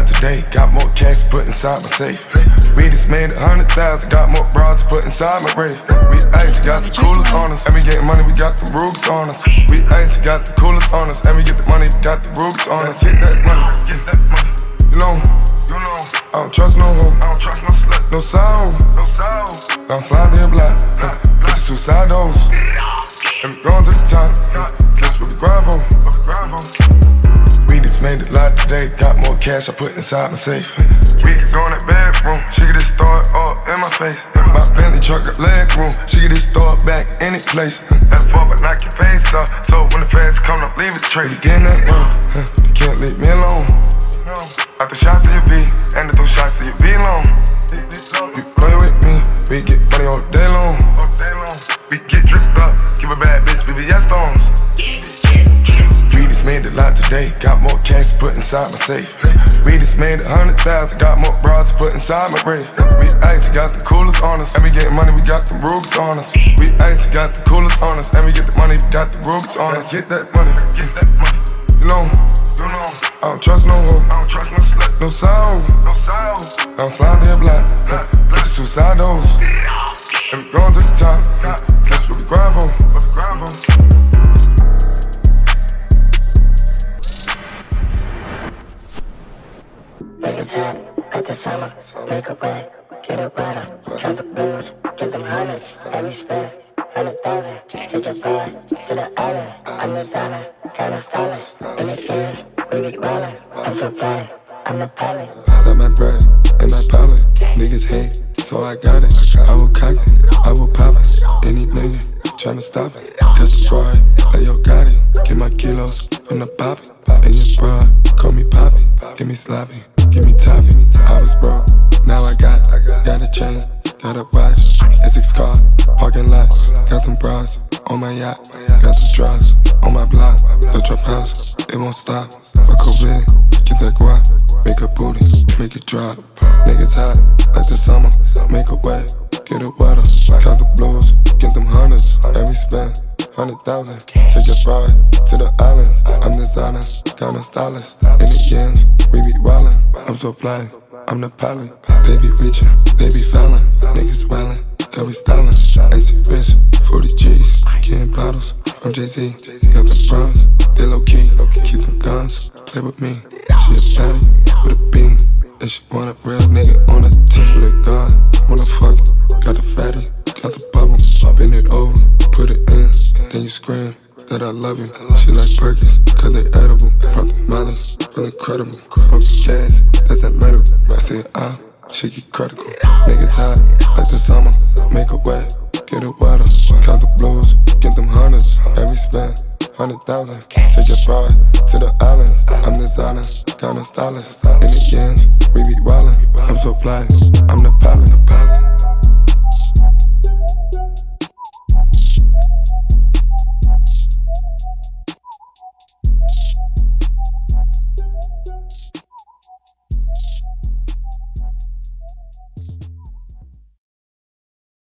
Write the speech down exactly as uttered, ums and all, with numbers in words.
today, got more cash put inside my safe. We just made a hundred thousand, got more bras put inside my rave. We ice, got the coolest on us, and we getting money, we got the Rugs on us. We ice, got the coolest on us, and we get the money, we got the Rugs on us. Get that money, get that money. You know, you know, I don't trust no hoe, I don't trust no slut, no sound, no sound. Don't slide to your block, uh, get your suicide doors. And we going to the top, uh, this what we grind on. We just made it live today, got more cash I put inside my safe. We could go in that bedroom, she could just throw it all in my face. My Bentley truck got leg room, she could just throw it back any place. That fuck but knock your face off, so when the fans come up, leave it straight. We getting that money, huh, you can't leave me alone. I throw shots to your B, and I throw shots to your B long. You play with me, we get money all day long. We get dripped up, give a bad bitch B B S stones. We just made it lot today, got more cash put inside my safe. We just made a hundred thousand, got more bras put inside my rave. We ice, got the coolest on us, and we getting money, we got the Rugs on us. We ice, got the coolest on us, and we get the money, we got the Rugs on us. Get that money, get that money. You know, you know, I don't trust no hoe, I don't trust no slut, no sound, no sound. Don't slide to your block, uh, get your suicide doors. And we going to the top, uh, that's what we grind on, what we grind on. Niggas hot like the summer, so make a way, get it wetter. Count the blues, get them hundreds, every spend, hundred thousand. Take your pride to the islands. I'm the designer, got no stylist. In the ends, we be rollin'. I'm so fly, I'm the pilot. Stop my bread and my palate. Niggas hate, so I got it. I will cock it, I will pop it. Any nigga tryna stop it. Got the broad, hey yo, got it. Get my kilos from the pop it. And your broad, call me Poppy. Give me sloppy, give me toppy. I was broke, now I got. Got a chain, got a watch. Essex car, parking lot. Got them bras on my yacht. Got the drugs on my block. The trap house, it won't stop. Fuck COVID, get that guap. Make a booty, make it drop. Niggas hot like the summer. Make a way, get it wetter. Count the blues, get them hundreds. Every spend, hundred thousand. Take your bride to the islands. I'm designer, got no stylist. In the ends, we be rollin'. I'm so fly, I'm the pilot. They be reaching, they be fallin'. Niggas wildin', cause we stylin'. A C rich, forty G's. Getting bottles from Jay-Z. Got the bronze, they low key. Keep them guns, play with me. She a baddie with a beam. And she want a real nigga on the tip with a gun. Wanna fuck, got the fatty, got the bubble. Bend it over, put it in, then you scream that I love you. She like Perkins, cause they edible. Pop the Molly, feel incredible. Smoking gas, that's that metal. I say it out, she get critical. Niggas hot like the summer, make a way, get it wetter. Count the blues, get them hundreds. Every spend, hundred thousand. Take your bride to the islands. I'm designer, got no stylist. In the ends, we be rollin'. I'm so fly, I'm the pilot.